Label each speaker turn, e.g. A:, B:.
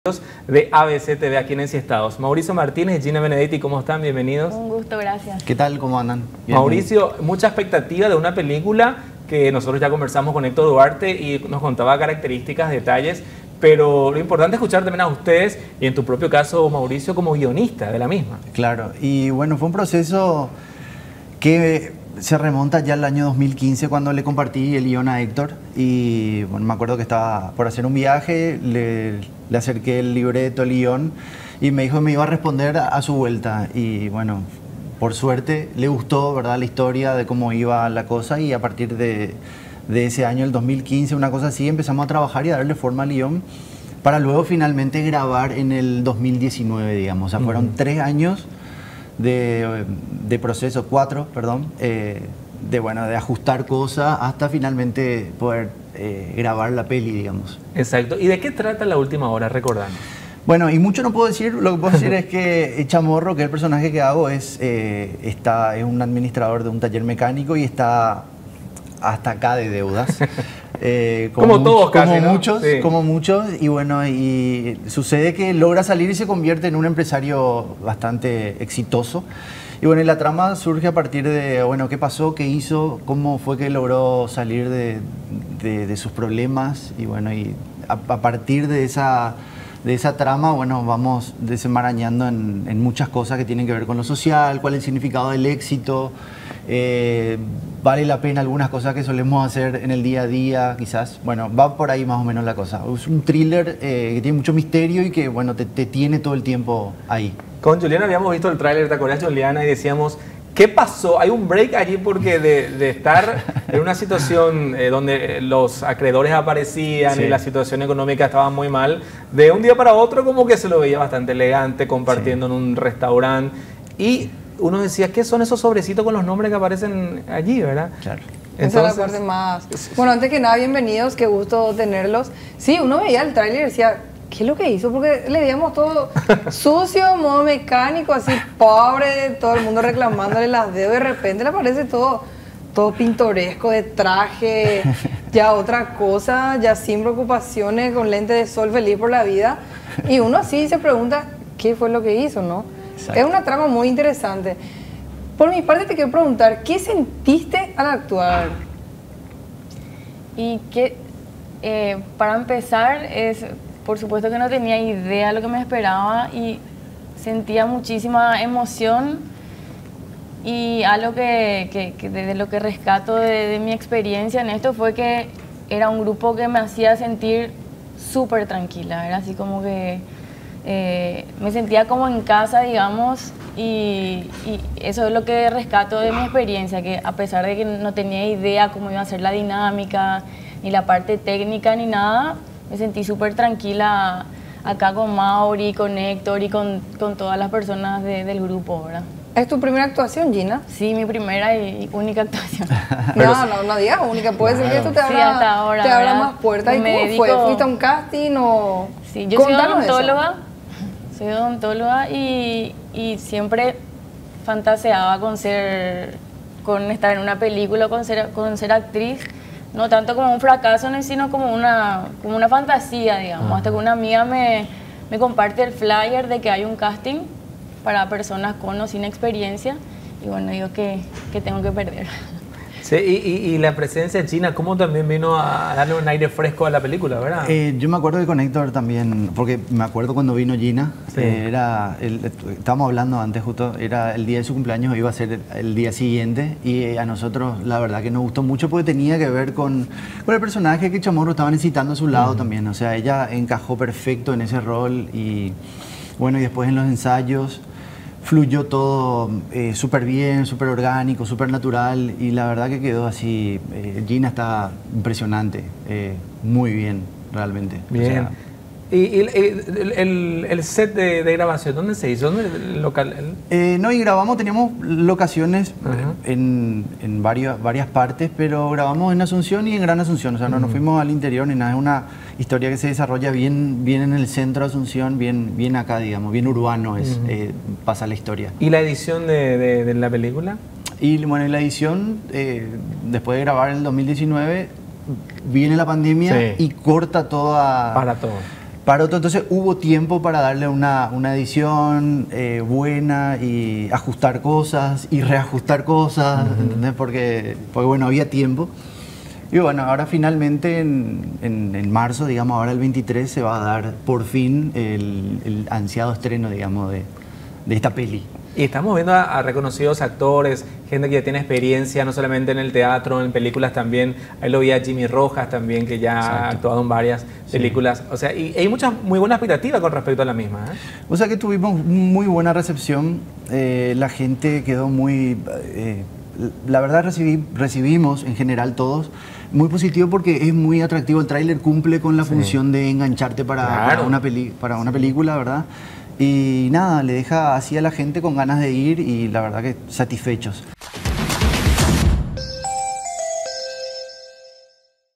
A: de ABC TV aquí en Enciestados. Mauricio Martínez y Gina Benedetti, ¿cómo están? Bienvenidos.
B: Un gusto, gracias.
C: ¿Qué tal? ¿Cómo andan? Bien,
A: Mauricio, mucha expectativa de una película que nosotros ya conversamos con Héctor Duarte y nos contaba características, detalles, pero lo importante es escuchar también a ustedes y en tu propio caso, Mauricio, como guionista de la misma.
C: Claro, y bueno, fue un proceso que se remonta ya al año 2015 cuando le compartí el guión a Héctor y bueno, me acuerdo que estaba por hacer un viaje, le acerqué el libreto, el guión y me dijo que me iba a responder a su vuelta y bueno, por suerte le gustó, ¿verdad?, la historia de cómo iba la cosa y a partir de ese año, el 2015, una cosa así, empezamos a trabajar y a darle forma al guión para luego finalmente grabar en el 2019, digamos. O sea, fueron 3 años de proceso, 4, perdón, de ajustar cosas hasta finalmente poder grabar la peli, digamos.
A: Exacto. ¿Y de qué trata La Última Hora? Recordando.
C: Bueno, y mucho no puedo decir, lo que puedo decir es que Chamorro, que es el personaje que hago, es un administrador de un taller mecánico y está hasta acá de deudas.
A: Como todos casi, ¿no?
C: Sí. Como muchos, y bueno, y sucede que logra salir y se convierte en un empresario bastante exitoso. Y bueno, y la trama surge a partir de, bueno, qué pasó, qué hizo, cómo fue que logró salir de sus problemas, y bueno, y a partir de esa trama, bueno, vamos desenmarañando en muchas cosas que tienen que ver con lo social, cuál es el significado del éxito, vale la pena algunas cosas que solemos hacer en el día a día, quizás. Bueno, va por ahí más o menos la cosa. Es un thriller que tiene mucho misterio y que, bueno, te tiene todo el tiempo ahí.
A: Con Juliana habíamos visto el tráiler, ¿te acuerdas, Juliana? Y decíamos, ¿qué pasó? Hay un break allí porque de estar en una situación donde los acreedores aparecían y la situación económica estaba muy mal, de un día para otro como que se lo veía bastante elegante, compartiendo en un restaurante. Y uno decía, ¿qué son esos sobrecitos con los nombres que aparecen allí, verdad?
C: Claro.
B: Entonces, esa es la parte más... Bueno, antes que nada, bienvenidos, qué gusto tenerlos. Sí, uno veía el tráiler y decía, ¿qué es lo que hizo? Porque le veíamos todo sucio, modo mecánico, así pobre, todo el mundo reclamándole las deudas, de repente le aparece todo pintoresco, de traje, ya otra cosa, ya sin preocupaciones, con lente de sol, feliz por la vida. Y uno así se pregunta, ¿qué fue lo que hizo, no? Exacto. Es una trama muy interesante. Por mi parte te quiero preguntar, ¿qué sentiste al actuar?
D: Y que, para empezar, por supuesto que no tenía idea de lo que me esperaba y sentía muchísima emoción, y algo de lo que rescato de mi experiencia en esto fue que era un grupo que me hacía sentir súper tranquila, era así como que me sentía como en casa, digamos, y eso es lo que rescato de mi experiencia, que a pesar de que no tenía idea cómo iba a ser la dinámica, ni la parte técnica, ni nada, me sentí súper tranquila acá con Mauri, con Héctor y con todas las personas del grupo, ¿verdad?
B: ¿Es tu primera actuación, Gina?
D: Sí, mi primera y única actuación.
B: No digas única, puede ser que esto te abra más puertas. ¿Y cómo fue? ¿Fuiste a un casting o...?
D: Sí, yo soy odontóloga y siempre fantaseaba con estar en una película, con ser actriz. No tanto como un fracaso, sino como una fantasía, digamos. Hasta que una amiga me comparte el flyer de que hay un casting para personas con o sin experiencia. Y bueno, digo que tengo que perder.
A: Sí, y la presencia de Gina, ¿cómo también vino a darle un aire fresco a la película, verdad?
C: Yo me acuerdo que con Héctor también, porque me acuerdo cuando vino Gina, estábamos hablando antes justo, era el día de su cumpleaños, iba a ser el día siguiente, y a nosotros la verdad que nos gustó mucho porque tenía que ver con el personaje que Chamorro estaba necesitando a su lado también, o sea, ella encajó perfecto en ese rol y bueno, y después en los ensayos fluyó todo súper bien, súper orgánico, súper natural y la verdad que quedó así. Gina está impresionante, muy bien, realmente.
A: Bien. O sea, ¿Y el set de grabación, dónde se hizo? ¿Dónde el local?
C: No, y grabamos, teníamos locaciones en varias partes, pero grabamos en Asunción y en Gran Asunción. O sea, no nos fuimos al interior ni nada. Es una historia que se desarrolla bien en el centro de Asunción, bien acá, digamos, bien urbano pasa la historia.
A: ¿Y la edición de la película?
C: Y bueno, la edición, después de grabar en el 2019, viene la pandemia y corta toda...
A: Para todo.
C: para otro. Entonces hubo tiempo para darle una edición buena y ajustar cosas y reajustar cosas, ¿entendés? Porque bueno, había tiempo. Y bueno, ahora finalmente en marzo, digamos, ahora el 23, se va a dar por fin el ansiado estreno, digamos, de esta peli.
A: Y estamos viendo a reconocidos actores, gente que ya tiene experiencia, no solamente en el teatro, en películas también. Ahí lo vi a Jimmy Rojas también, que ya ha actuado en varias películas. O sea, y hay mucha muy buena expectativa con respecto a la misma, ¿eh?
C: O sea que tuvimos muy buena recepción. La gente quedó muy... la verdad recibimos en general todos muy positivo, porque es muy atractivo. El tráiler cumple con la función de engancharte para una película, ¿verdad? Y nada, le deja así a la gente con ganas de ir y la verdad que satisfechos.